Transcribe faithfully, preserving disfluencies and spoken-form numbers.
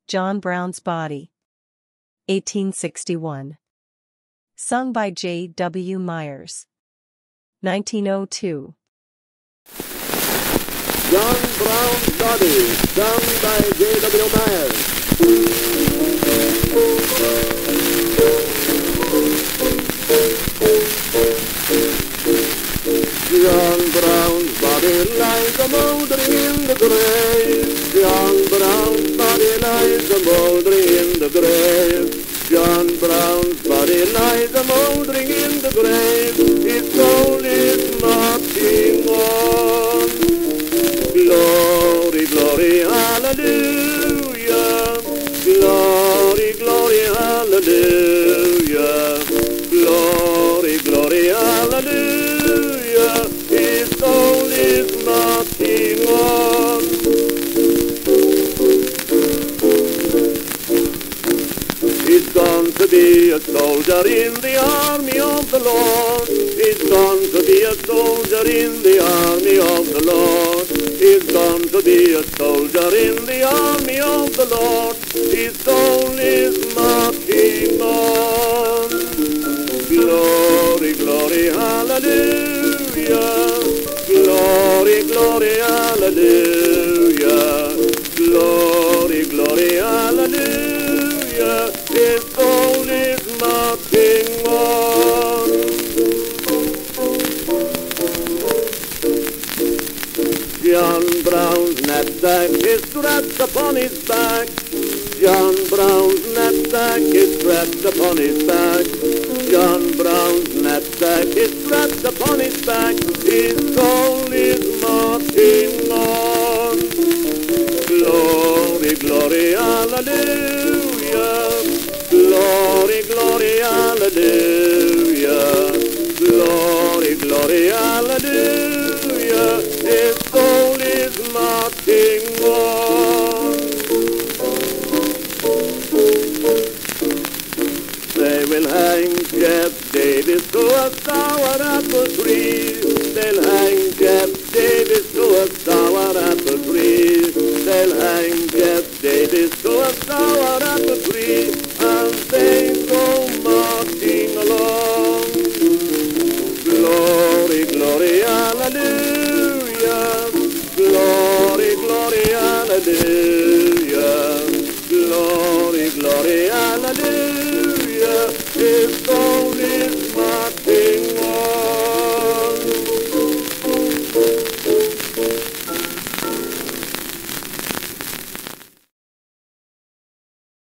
John Brown's Body. eighteen sixty-one. Sung by J W Myers. nineteen oh two. John Brown's Body, sung by J W Myers. John Brown's body lies a-mouldering in the grave. John Brown's body lies a-mouldering in the grave. John Brown's body lies a-mouldering in the grave. His soul is marching on. Glory, glory, hallelujah. Glory, glory, hallelujah. Glory, glory, hallelujah. His soul is marching on. He's gone to be a soldier in the army of the Lord. He's gone to be a soldier in the army of the Lord. He's gone to be a soldier in the army of the Lord. His soul is marching on. Glory, glory, hallelujah. Glory, glory, hallelujah. Glory, glory, hallelujah. His soul is marching on. John Brown's knapsack is strapped upon his back. John Brown's knapsack is strapped upon his back. John Brown's knapsack is strapped upon his back. His soul is marching on. Glory, glory, hallelujah. Glory, glory, hallelujah. Glory, glory, hallelujah. His soul is marching on. They will hang Jeff Davis to a sour apple tree. They'll hang Jeff Davis to a sour apple tree. They'll hang Jeff Davis to a sour apple tree.